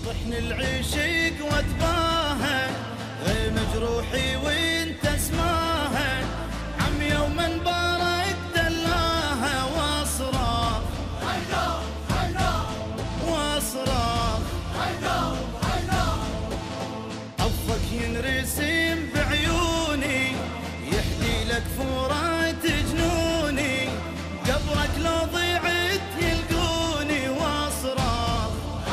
طحن العشق واتباهى مجروحي وانت اسماها عم يوم مبارك دلاها واصرخ واصرخ عفك ينرسم بعيوني يحدي لك فرات جنوني قبرك لو ضيعت يلقوني واصرخ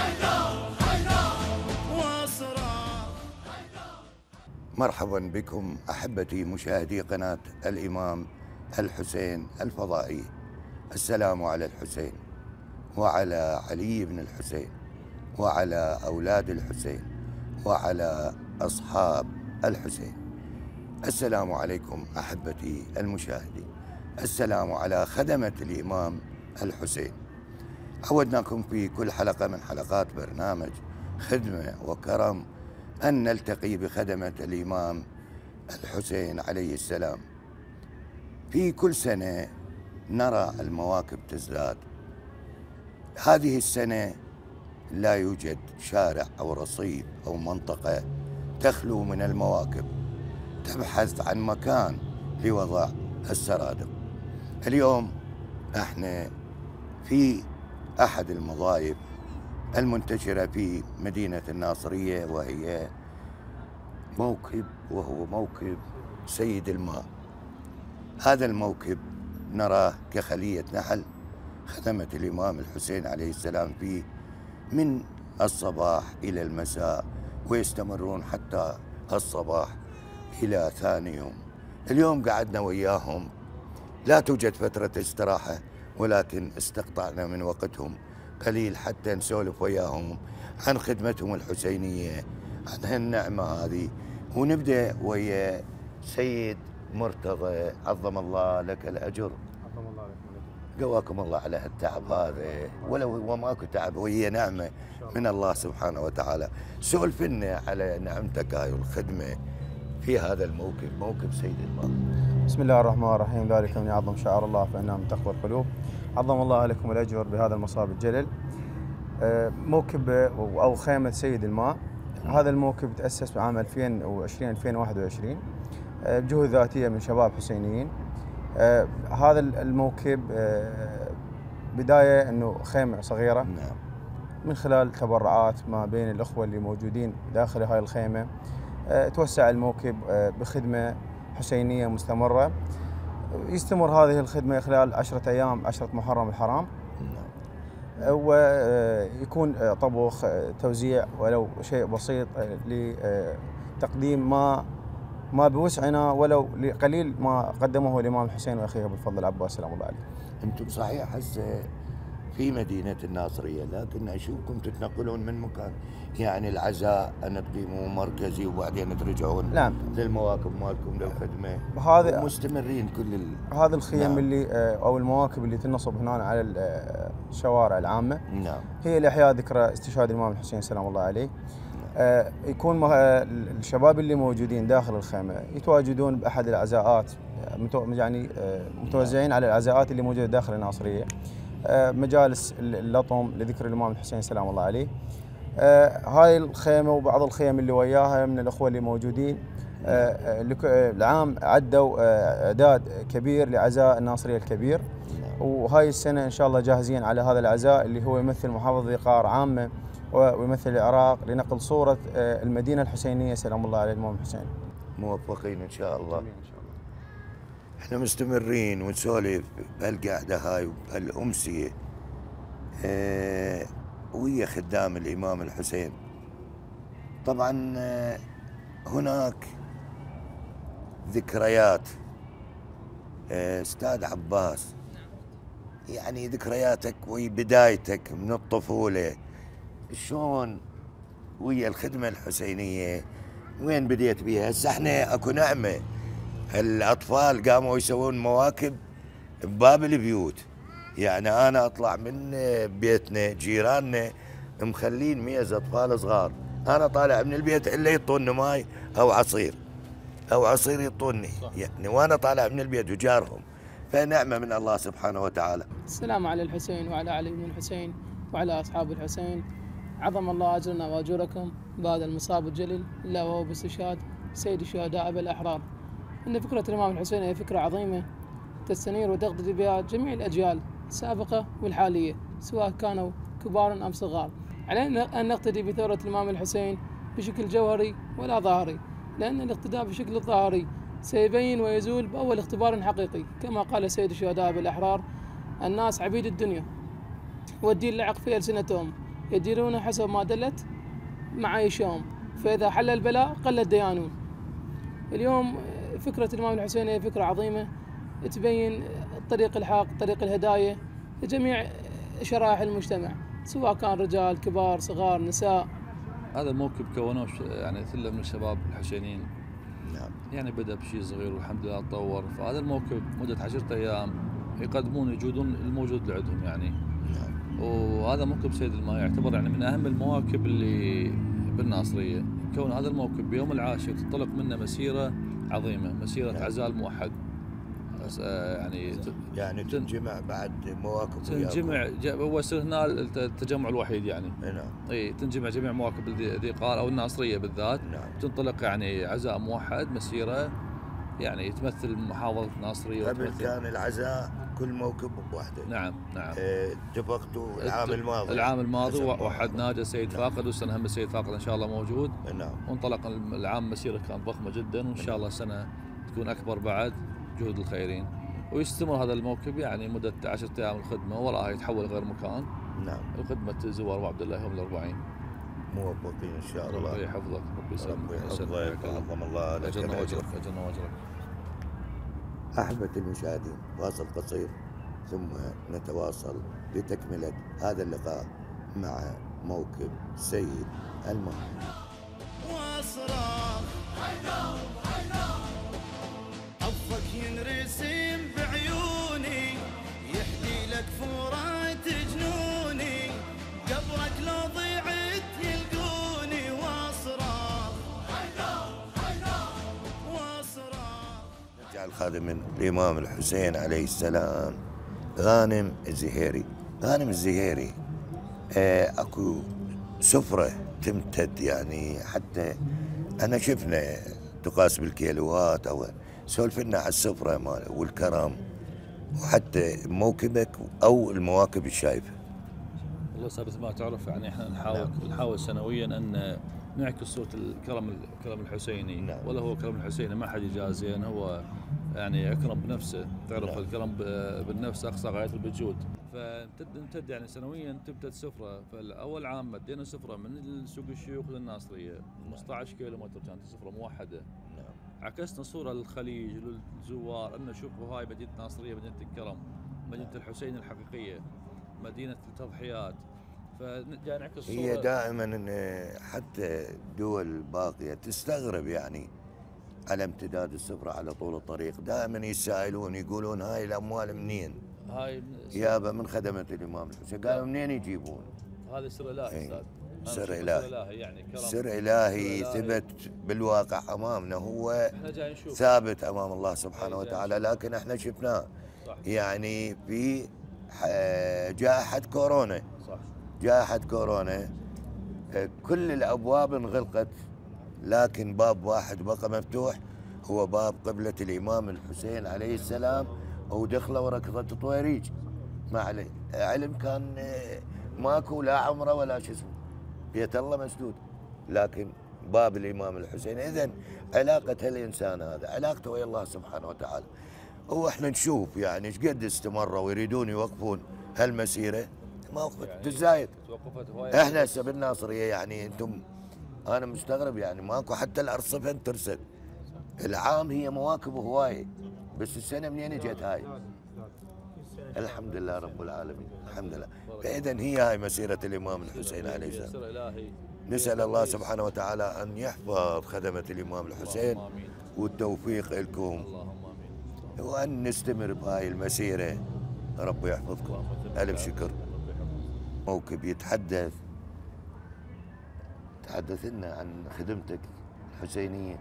واصرخ. مرحبا بكم أحبتي مشاهدي قناة الإمام الحسين الفضائي. السلام على الحسين وعلى علي بن الحسين وعلى أولاد الحسين وعلى أصحاب الحسين. السلام عليكم أحبتي المشاهدين، السلام على خدمة الإمام الحسين. عودناكم في كل حلقة من حلقات برنامج خدمة وكرم أن نلتقي بخدمة الإمام الحسين عليه السلام. في كل سنة نرى المواكب تزداد. هذه السنة لا يوجد شارع أو رصيف أو منطقة تخلو من المواكب تبحث عن مكان لوضع السرادق. اليوم احنا في أحد المضايف المنتشرة في مدينة الناصرية، وهي وهو موكب سيد الماء. هذا الموكب نراه كخلية نحل خدمت الإمام الحسين عليه السلام فيه من الصباح إلى المساء، ويستمرون حتى الصباح إلى ثاني يوم. اليوم قعدنا وياهم، لا توجد فترة استراحة، ولكن استقطعنا من وقتهم قليل حتى نسولف وياهم عن خدمتهم الحسينية، عن هالنعمة هذه. ونبدأ ويا سيد مرتضى، عظم الله لك الأجر. عظم الله لك الأجر. قواكم الله على هالتعب هذا، ولو وماكو تعب وهي نعمة من الله سبحانه وتعالى. سولف لنا على نعمتك هاي والخدمة في هذا الموكب، موكب سيد الماء. بسم الله الرحمن الرحيم. ذلك من يعظم شعار الله فإنها من تقوى القلوب. عظم الله لكم الأجر بهذا المصاب الجلل. موكب أو خيمة سيد الماء. هذا الموكب تأسس بعام 2020-2021 بجهود ذاتية من شباب حسينيين. هذا الموكب بداية أنه خيمة صغيرة من خلال تبرعات ما بين الأخوة اللي موجودين داخل هاي الخيمة. توسع الموكب بخدمة حسينية مستمرة. يستمر هذه الخدمة خلال 10 أيام، 10 محرم الحرام، ويكون طبخ، توزيع ولو شيء بسيط لتقديم ما بوسعنا ولو قليل ما قدمه الإمام الحسين وأخيه أبو الفضل العباس سلام الله عليه. أنتم صحيح هسه في مدينة الناصرية، لكن أشوفكم تتنقلون من مكان، يعني العزاء أن تقيموا مركزي وبعدين ترجعون نعم للمواكب مالكم للخدمة، هذا مستمرين كل هذه الخيم نعم. اللي أو المواكب اللي تنصب هنا على الشوارع العامة، نعم، هي لإحياء ذكرى استشهاد الإمام الحسين سلام الله عليه. يكون الشباب اللي موجودين داخل الخيمة يتواجدون بأحد العزاءات، يعني متوزعين على العزاءات اللي موجودة داخل الناصرية، مجالس اللطم لذكر الإمام الحسين سلام الله عليه. هاي الخيمة وبعض الخيم اللي وياها من الأخوة اللي موجودين العام عدوا إعداد كبير لعزاء الناصرية الكبير، وهاي السنة إن شاء الله جاهزين على هذا العزاء اللي هو يمثل محافظة ذقار عامة ويمثل العراق لنقل صورة المدينة الحسينية سلام الله على الإمام الحسين. موفقين إن شاء الله. إن شاء الله. احنا مستمرين ونسولف بهالقعدة هاي وبهالأمسية ويا خدام الإمام الحسين. طبعا هناك ذكريات أستاذ عباس، يعني ذكرياتك وبدايتك من الطفولة شلون ويا الخدمة الحسينية، وين بديت بيها؟ هسه احنا اكو نعمة، الأطفال قاموا يسوون مواكب بباب البيوت. يعني أنا أطلع من بيتنا جيراننا مخلين 100 أطفال صغار، أنا طالع من البيت إلا يطوني ماي أو عصير يطوني، يعني وأنا طالع من البيت وجارهم. فنعمة من الله سبحانه وتعالى. السلام على الحسين وعلى علي بن الحسين وعلى أصحاب الحسين. عظم الله أجرنا وأجوركم بهذا المصاب الجليل، إلا وهو باستشهاد سيد الشهداء أبي الأحرار. إن فكرة الإمام الحسين هي فكرة عظيمة تستنير وتقتدي بها جميع الأجيال السابقة والحالية، سواء كانوا كبار أم صغار. علينا أن نقتدي بثورة الإمام الحسين بشكل جوهري ولا ظاهري، لأن الاقتداء بشكل الظاهري سيبين ويزول بأول اختبار حقيقي، كما قال سيد الشهداء بالأحرار: الناس عبيد الدنيا والدين لعق في ألسنتهم، يديرون حسب ما دلت معايشهم، فإذا حل البلاء قل الديانون. اليوم فكرة الإمام الحسين هي فكرة عظيمة تبين طريق الحق، طريق الهداية لجميع شرائح المجتمع، سواء كان رجال كبار صغار نساء. هذا الموكب كونوه يعني ثلة من الشباب الحسينيين. نعم. يعني بدأ بشيء صغير والحمد لله تطور. فهذا الموكب مدة 10 أيام يقدمون يجودون الموجود عندهم يعني. نعم. وهذا موكب سيد الماء يعتبر يعني من أهم المواكب اللي بالناصرية. كون هذا الموكب بيوم العاشر تنطلق منه مسيرة عظيمة، مسيرة نعم. عزاء الموحد. يعني تنجمع بعد مواكب تنجمع هو يصير هنا التجمع الوحيد يعني. نعم. اي تنجمع جميع مواكب ذي قار او الناصريه بالذات. نعم. تنطلق يعني عزاء موحد، مسيره يعني تمثل محافظه الناصريه. قبل كان العزاء كل موكب بوحده. نعم نعم. اتفقتوا العام الماضي. العام الماضي وحدنا السيد فاقد، والسنه هم السيد فاقد ان شاء الله موجود. نعم. وانطلق العام مسيره كانت ضخمه جدا، وان شاء الله السنه تكون اكبر بعد جهود الخيرين. ويستمر هذا الموكب يعني مدة 10 أيام الخدمة، وراها يتحول غير مكان. نعم. الخدمة زوار أبو عبد الله يوم ال40. موفقين إن شاء الله. ربي يحفظك، ربي يسلمك، وعظم الله لك أجرنا وأجرك، أجرنا وأجرك. أحبة المشاهدين، فاصل قصير ثم نتواصل بتكملة هذا اللقاء مع موكب سيد الماء. واصرخ عفك ينرسم بعيوني، يحدي لك فرات جنوني، قبرك لو ضيعت يلقوني. واصرخ نرجع الخادم الإمام الحسين عليه السلام غانم الزهيري. غانم الزهيري اكو سفرة تمتد يعني، حتى انا شفنا تقاس بالكيلوات. او سولف لنا على السفرة ماله والكرم، وحتى موكبك او المواكب الشايفة. والله مثل ما تعرف يعني احنا نحاول سنويا ان نعكس صورة الكرم الحسيني. نعم. ولا هو كرم الحسيني ما حد يجازين، هو يعني اكرم بنفسه. تعرف نعم. الكرم بالنفس اقصى غاية الوجود. فنمتد يعني سنويا تبدا سفرة. فالاول عام مدينا سفرة من سوق الشيوخ للناصرية 15 كيلومتر، كانت سفرة موحدة. نعم. عكسنا صورة للخليج للزوار ان شوفوا هاي مدينة الناصرية، مدينة الكرم، مدينة الحسين الحقيقية، مدينة التضحيات. فجاي نعكس صورة. هي دائما حتى دول باقية تستغرب يعني على امتداد السفرة على طول الطريق. دائما يسائلون يقولون هاي الأموال منين؟ هاي يابا من خدمة الإمام الحسين. قالوا منين يجيبون؟ هذا سر إلهي أستاذ. سر إلهي يعني كرم. سر إلهي ثبت بالواقع أمامنا، هو احنا جاي نشوف ثابت أمام الله سبحانه وتعالى، لكن احنا شفناه. صح. يعني في جائحة كورونا. صح. جائحة كورونا كل الأبواب انغلقت، لكن باب واحد بقى مفتوح، هو باب قبلة الإمام الحسين عليه السلام، ودخله وركضة طويريج. ما عليه علم، كان ماكو لا عمره ولا شو اسمه، بيت الله مسدود، لكن باب الإمام الحسين. إذن علاقة هالإنسان هذا علاقته ويا الله سبحانه وتعالى. واحنا نشوف يعني ايش قد استمروا ويريدون يوقفون هالمسيرة، ما وقفت يعني تزايد. توقفت هواية. احنا هسه بالناصرية يعني انتم، انا مستغرب يعني ماكو حتى الارصفة ترسل. العام هي مواكب هواية، بس السنة منين اجت هاي؟ الحمد لله رب العالمين، الحمد لله. فاذا هي هاي مسيرة الامام الحسين عليه السلام. نسأل الله سبحانه وتعالى ان يحفظ خدمة الامام الحسين والتوفيق لكم، وان نستمر بهاي المسيرة. رب يحفظكم. الف شكر. موكب يتحدث لنا عن خدمتك الحسينية.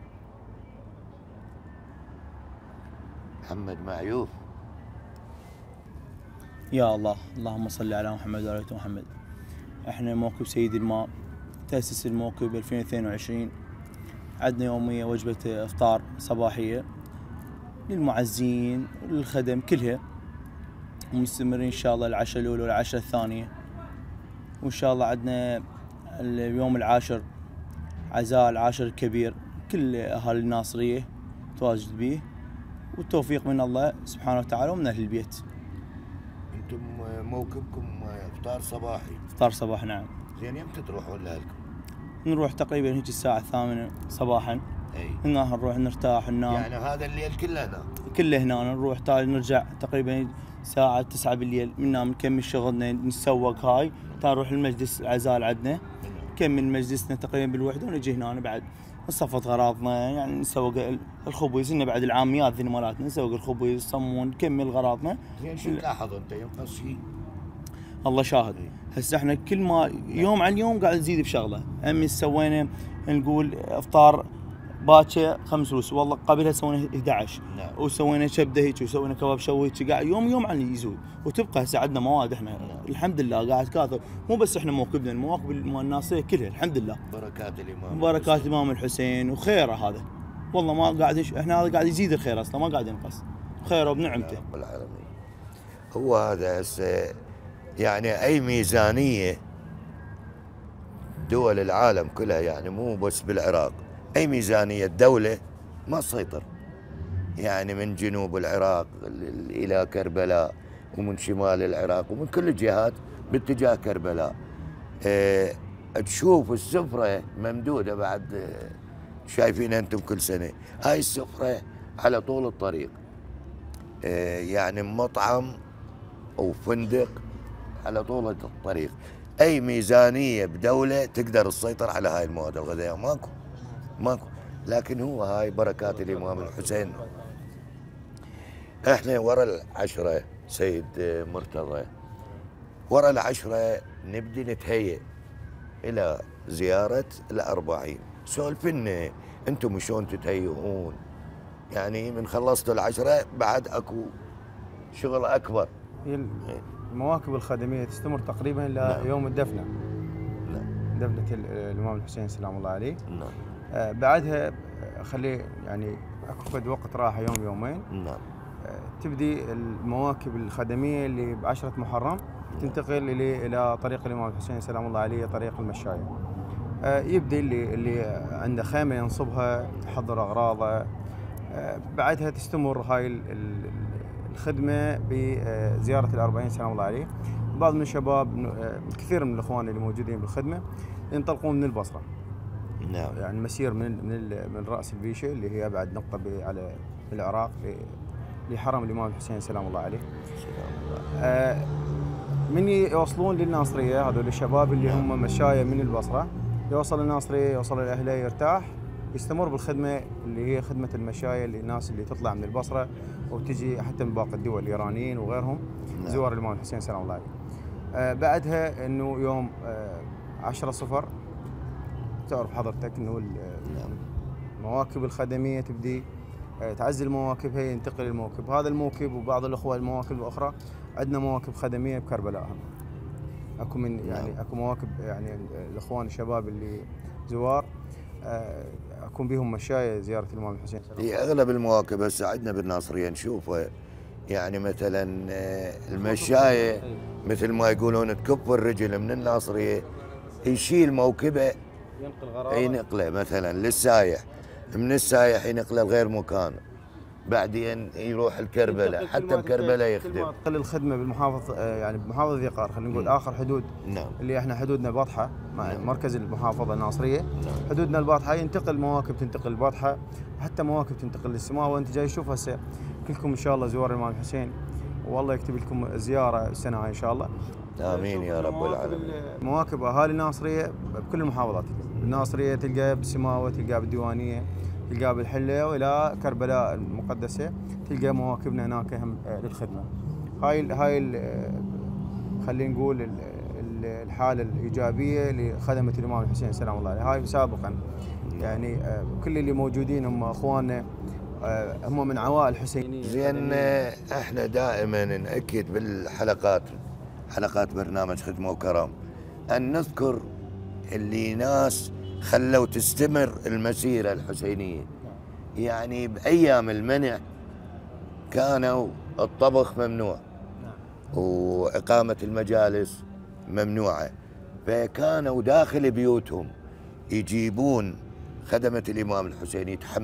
محمد معيوف. يا الله، اللهم صل على محمد وعلى آل محمد. احنا موكب سيد الماء تأسس الموكب 2022. عندنا يومية وجبة افطار صباحية للمعزين وللخدم كلها، ومستمرين ان شاء الله العشاء الاولى والعشاء الثانية، وان شاء الله عندنا اليوم العاشر عزاء العاشر الكبير، كل اهالي الناصرية تواجد به، والتوفيق من الله سبحانه وتعالى ومن اهل البيت. انتم موكبكم افطار صباحي؟ افطار صباح، نعم. زين يمتى تروحون لهلكم؟ نروح تقريبا هيك الساعة 8 صباحا. اي هنا نروح نرتاح ننام. يعني هذا الليل كله هنا؟ كله هنا، نروح تالي نرجع تقريبا الساعة 9 بالليل، ننام نكمل شغلنا نتسوق هاي، نروح المجلس العزاء عندنا، نكمل مجلسنا تقريبا بالوحدة ونجي هنا بعد نصفط غراضنا، يعني نسوق الخبز، هنا بعد العاميات ذي مالاتنا نسوق الخبز الصمون نكمل غراضنا. زين شو تلاحظ انت ينقص شيء؟ الله شاهد، هسه احنا كل ما يوم عن يوم قاعد نزيد بشغله، امس سوينا نقول افطار باكر 5 فلوس، والله قبلها سوينا 11. نعم. وسوينا كبده هيك وسوينا كباب شوي هيك، قاعد يوم عن يزود، وتبقى هسه عندنا مواد احنا. نعم. الحمد لله قاعد كاثر، مو بس احنا موكبنا، المواكب الناصريه كلها الحمد لله. بركات الامام، بركات الامام الحسين وخيره هذا، والله ما قاعد احنا هذا قاعد يزيد الخير اصلا، ما قاعد ينقص خيره وبنعمته. رب العالمين. هو هذا هسه يعني اي ميزانيه دول العالم كلها، يعني مو بس بالعراق، اي ميزانيه دوله ما تسيطر، يعني من جنوب العراق الى كربلاء، ومن شمال العراق، ومن كل الجهات باتجاه كربلاء. تشوف السفره ممدوده بعد، شايفين انتم كل سنه هاي السفره على طول الطريق، يعني مطعم او فندق على طول الطريق. اي ميزانيه بدوله تقدر تسيطر على هاي المواد الغذائيه؟ ماكو. لكن هو هاي بركات الامام الحسين. احنا ورا العشره سيد مرتضى، ورا العشره نبدي نتهيئ الى زياره ال40. سولفنا انتم شلون تتهيئون؟ يعني من خلصتوا العشره بعد اكو شغل اكبر. المواكب الخدميه تستمر تقريبا الى نعم. يوم الدفنه. نعم. دفنه الامام الحسين سلام الله عليه. نعم. بعدها خلي يعني اكو فد وقت راحه يوم يومين. نعم. تبدي المواكب الخدميه اللي بعشرة محرم تنتقل الى طريق الامام الحسين سلام الله عليه، طريق المشايه. يبدي اللي عنده خيمه ينصبها، يحضر اغراضه. بعدها تستمر هاي الخدمه بزياره ال40 سلام الله عليه. بعض من الشباب، كثير من الاخوان اللي موجودين بالخدمه ينطلقون من البصره. نعم. يعني مسير من راس البيشه اللي هي ابعد نقطه على العراق لحرم الامام الحسين سلام الله عليه. من يوصلون للناصريه، هذول الشباب اللي هم مشايه من البصره، يوصل الناصريه، يوصل الاهليه، يرتاح، يستمر بالخدمه اللي هي خدمه المشايه للناس اللي تطلع من البصره وتجي حتى من باقي الدول، الايرانيين وغيرهم، زوار الامام الحسين سلام الله عليه. بعدها انه يوم 10/0 تعرف حضرتك انه المواكب الخدميه تبدي تعزل مواكبها، ينتقل الموكب، هذا الموكب وبعض الاخوه المواكب الاخرى. عندنا مواكب خدميه بكربلاء هم. اكو من يعني اكو مواكب، يعني الاخوان الشباب اللي زوار اكون بهم مشايه زياره الامام الحسين. هي اغلب المواكب هسه عندنا بالناصريه نشوفها، يعني مثلا المشايه مثل ما يقولون تكب الرجل من الناصريه يشيل موكبه ينقله مثلا للسايح، من السايح ينقله لغير مكان، بعدين يروح الكربلاء، حتى بكربلاء يخدم. تقل الخدمه بالمحافظه، يعني بمحافظه ذيقار، خلينا نقول اخر حدود. نعم. اللي احنا حدودنا بطحه مع نعم. مركز المحافظه الناصريه. نعم. حدودنا البطحه، ينتقل مواكب تنتقل البطحه، حتى مواكب تنتقل للسماوه. وانت جاي تشوف هسه كلكم ان شاء الله زوار الامام الحسين، والله يكتب لكم زياره السنه هاي ان شاء الله. امين يا رب العالمين. مواكب اهالي الناصريه بكل المحافظات، الناصريه تلقى بالسماوه، تلقى بالديوانيه، تلقى بالحله، والى كربلاء المقدسه تلقى مواكبنا هناك هم للخدمه. هاي خلينا نقول الحاله الايجابيه لخدمه الامام الحسين سلام الله عليه. هاي سابقا يعني كل اللي موجودين هم اخواننا، هم من عوائل حسينيه. زين احنا دائما ناكد بالحلقات، حلقات برنامج خدمه وكرم، أن نذكر اللي ناس خلوا تستمر المسيرة الحسينية. يعني بأيام المنع كانوا الطبخ ممنوع وإقامة المجالس ممنوعة، فكانوا داخل بيوتهم يجيبون خدمة الإمام الحسين،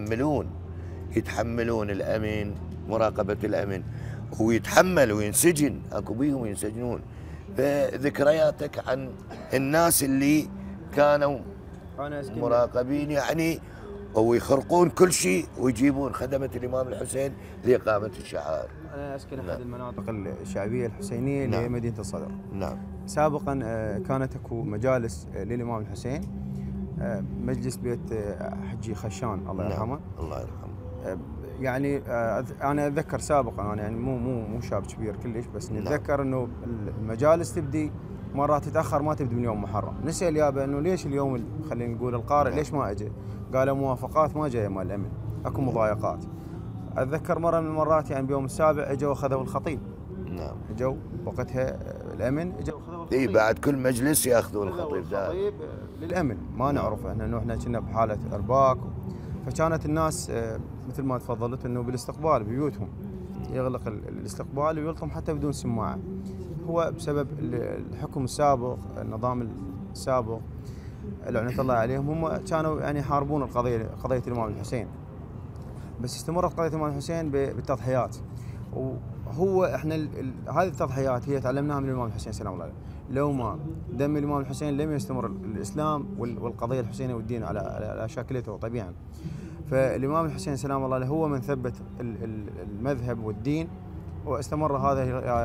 يتحملون الأمن، مراقبة الأمن، ويتحمل وينسجن، أكو بيهم ينسجنون. فذكرياتك عن الناس اللي كانوا مراقبين يعني، ويخرقون كل شيء ويجيبون خدمة الإمام الحسين لإقامة الشعائر. أنا أسكن أحد المناطق الشعبية الحسينية اللي هي مدينة الصدر. نعم. سابقا كانت اكو مجالس للإمام الحسين، مجلس بيت حجي خشان الله يرحمه. الله يرحمه. يعني انا اتذكر سابقا، انا يعني مو شاب كبير كلش، بس نتذكر انه المجالس تبدي مرات تتاخر، ما تبدي من يوم محرم. نسال يابا انه ليش اليوم خلينا نقول القارئ ليش ما اجى؟ قالوا موافقات ما جايه مال الامن، اكو مضايقات. اتذكر مره من المرات يعني بيوم السابع اجوا اخذوا الخطيب. نعم. اجوا وقتها الامن اجوا اخذوا الخطيب. اي بعد كل مجلس ياخذون الخطيب. الخطيب للامن ما نعرفه انه احنا كنا بحاله ارباك، فكانت الناس مثل ما تفضلت انه بالاستقبال ببيوتهم يغلق الاستقبال ويلطم حتى بدون سماعه. هو بسبب الحكم السابق، النظام السابق لعنة الله عليهم، هم كانوا يعني يحاربون قضيه الامام الحسين، بس استمرت قضيه الامام الحسين بالتضحيات. وهو احنا هذه التضحيات هي تعلمناها من الامام الحسين سلام الله عليه. لو ما دم الامام الحسين لم يستمر الاسلام والقضيه الحسينيه والدين على شاكلته طبيعا. فالامام الحسين سلام الله عليه هو من ثبت المذهب والدين، واستمر هذا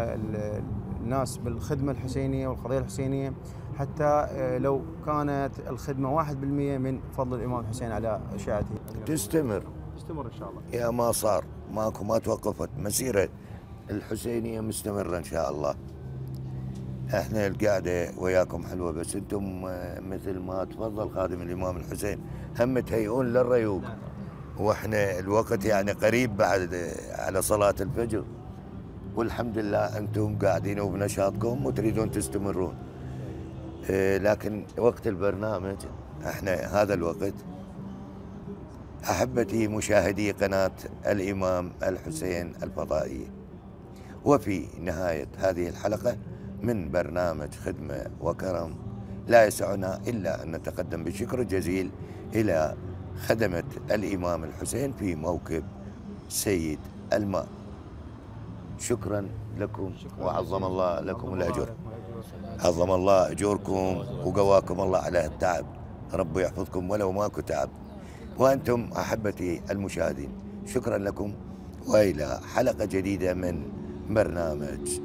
الناس بالخدمه الحسينيه والقضيه الحسينيه، حتى لو كانت الخدمه 1% من فضل الامام الحسين على اشاعته. تستمر ان شاء الله. يا ما صار ما توقفت مسيره الحسينيه، مستمره ان شاء الله. احنا القعده وياكم حلوه، بس انتم مثل ما تفضل خادم الامام الحسين هم تهيئون للريوق، واحنا الوقت يعني قريب بعد على صلاه الفجر، والحمد لله انتم قاعدين وبنشاطكم وتريدون تستمرون. لكن وقت البرنامج احنا هذا الوقت. احبتي مشاهدي قناه الامام الحسين الفضائيه، وفي نهايه هذه الحلقه من برنامج خدمة وكرم، لا يسعنا إلا أن نتقدم بشكر جزيل إلى خدمة الإمام الحسين في موكب سيد الماء. شكرا لكم وعظم الله لكم الأجر. عظم الله أجوركم وقواكم الله على التعب، رب يحفظكم ولو ماكو تعب. وأنتم أحبتي المشاهدين شكرا لكم، وإلى حلقة جديدة من برنامج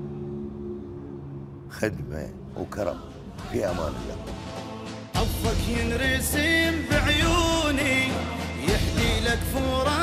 خدمة وكرم، في أمان الله. حظك ينرسم بعيوني يحدي لك فورا